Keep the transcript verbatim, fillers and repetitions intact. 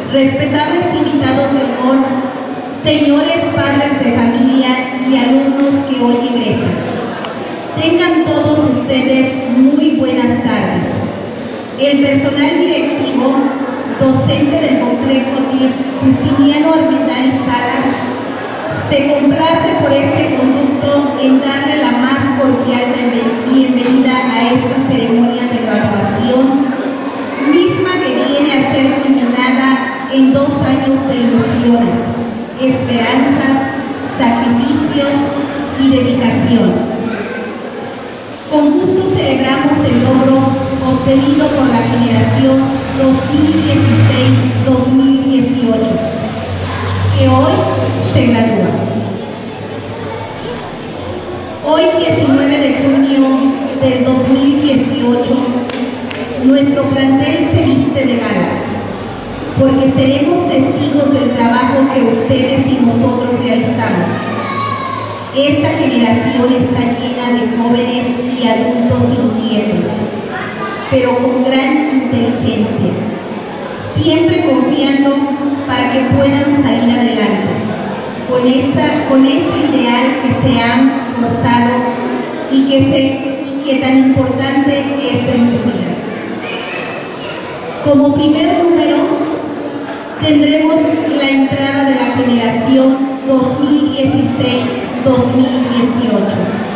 respetables invitados de honor, señores padres de familia y alumnos que hoy ingresan. Tengan todos ustedes muy buenas tardes. El personal directivo, docente del complejo Justiniano Armendáriz Salas, se complace por este conducto en darle la más cordial bienvenida a esta ceremonia de graduación, misma que viene a ser culminada en dos años de ilusiones, esperanzas, sacrificios y dedicación. Con gusto celebramos el logro obtenido por la generación dos mil dieciséis dos mil dieciocho, que hoy se gradúa. Hoy, diecinueve de junio del dos mil dieciocho, nuestro plantel se viste de gala, porque seremos testigos del trabajo que ustedes y nosotros realizamos. Esta generación está llena de jóvenes y adultos inquietos, pero con gran inteligencia, siempre confiando para que puedan salir adelante, con, esta, con este ideal que se han forzado y que, se, y que tan importante es en su vida. Como primer número, tendremos la entrada de la generación dos mil dieciséis dos mil dieciocho.